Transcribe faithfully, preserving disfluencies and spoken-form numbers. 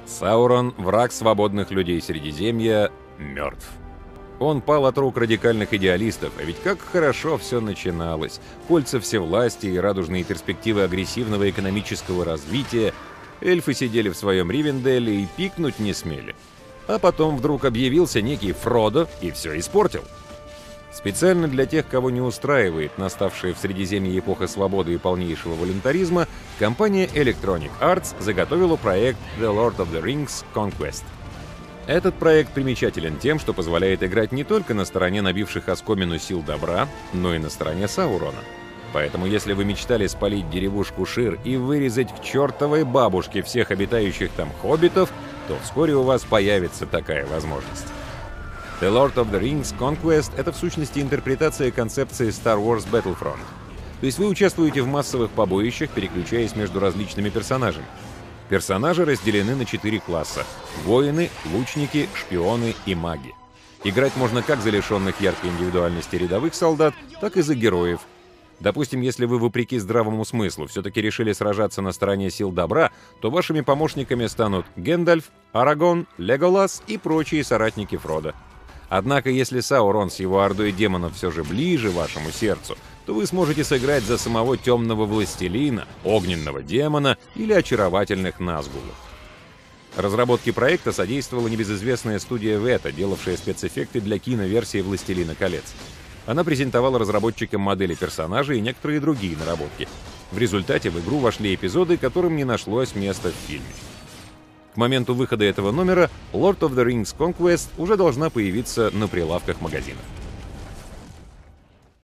Саурон, враг свободных людей Средиземья, мертв. Он пал от рук радикальных идеалистов, а ведь как хорошо все начиналось. Кольца всевластия и радужные перспективы агрессивного экономического развития. Эльфы сидели в своем Ривенделле и пикнуть не смели. А потом вдруг объявился некий Фродо и все испортил. Специально для тех, кого не устраивает наставшая в Средиземье эпоха свободы и полнейшего волюнтаризма, компания Electronic Arts заготовила проект The Lord of the Rings Conquest. Этот проект примечателен тем, что позволяет играть не только на стороне набивших оскомину сил добра, но и на стороне Саурона. Поэтому если вы мечтали спалить деревушку Шир и вырезать к чертовой бабушке всех обитающих там хоббитов, то вскоре у вас появится такая возможность. The Lord of the Rings Conquest — это в сущности интерпретация концепции Star Wars Battlefront. То есть вы участвуете в массовых побоищах, переключаясь между различными персонажами. Персонажи разделены на четыре класса — воины, лучники, шпионы и маги. Играть можно как за лишенных яркой индивидуальности рядовых солдат, так и за героев. Допустим, если вы, вопреки здравому смыслу, все-таки решили сражаться на стороне сил добра, то вашими помощниками станут Гэндальф, Арагон, Леголас и прочие соратники Фродо. Однако, если Саурон с его ордой демонов все же ближе вашему сердцу, то вы сможете сыграть за самого темного властелина, огненного демона или очаровательных назгулов. Разработке проекта содействовала небезызвестная студия Вета, делавшая спецэффекты для киноверсии «Властелина колец». Она презентовала разработчикам модели персонажей и некоторые другие наработки. В результате в игру вошли эпизоды, которым не нашлось места в фильме. К моменту выхода этого номера Lord of the Rings Conquest уже должна появиться на прилавках магазинов.